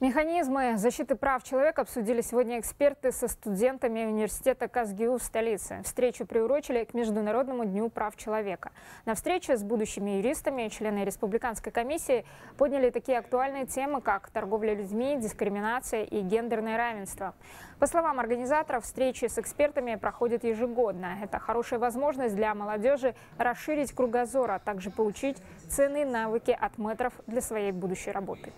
Механизмы защиты прав человека обсудили сегодня эксперты со студентами университета КазГИУ в столице. Встречу приурочили к Международному дню прав человека. На встрече с будущими юристами члены республиканской комиссии подняли такие актуальные темы, как торговля людьми, дискриминация и гендерное равенство. По словам организаторов, встречи с экспертами проходят ежегодно. Это хорошая возможность для молодежи расширить кругозор, а также получить ценные навыки от мэтров для своей будущей работы.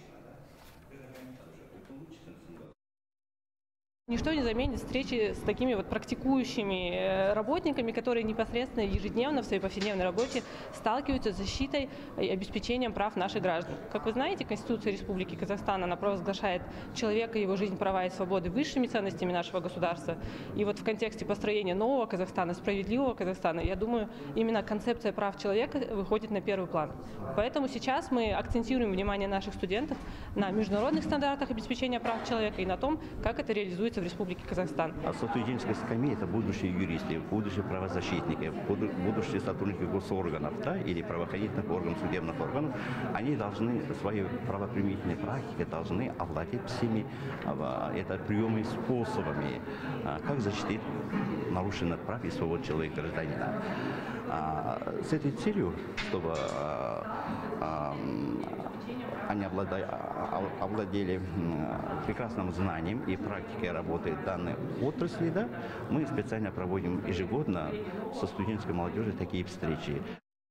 Ничто не заменит встречи с такими вот практикующими работниками, которые непосредственно ежедневно в своей повседневной работе сталкиваются с защитой и обеспечением прав наших граждан. Как вы знаете, Конституция Республики Казахстан, она провозглашает человека, его жизнь, права и свободы высшими ценностями нашего государства. И вот в контексте построения нового Казахстана, справедливого Казахстана, я думаю, именно концепция прав человека выходит на первый план. Поэтому сейчас мы акцентируем внимание наших студентов на международных стандартах обеспечения прав человека и на том, как это реализуется в Республике Казахстан. Студенческая скамья – это будущие юристы, будущие правозащитники, будущие сотрудники госорганов, да, или правоохранительных органов, судебных органов. Они должны своей правоприменительной практикой должны овладеть всеми приемами, способами, как защитить нарушенных прав и свобод человека, гражданина. С этой целью, чтобы они овладели прекрасным знанием и практикой работы данной отрасли, да, мы специально проводим ежегодно со студенческой молодежью такие встречи.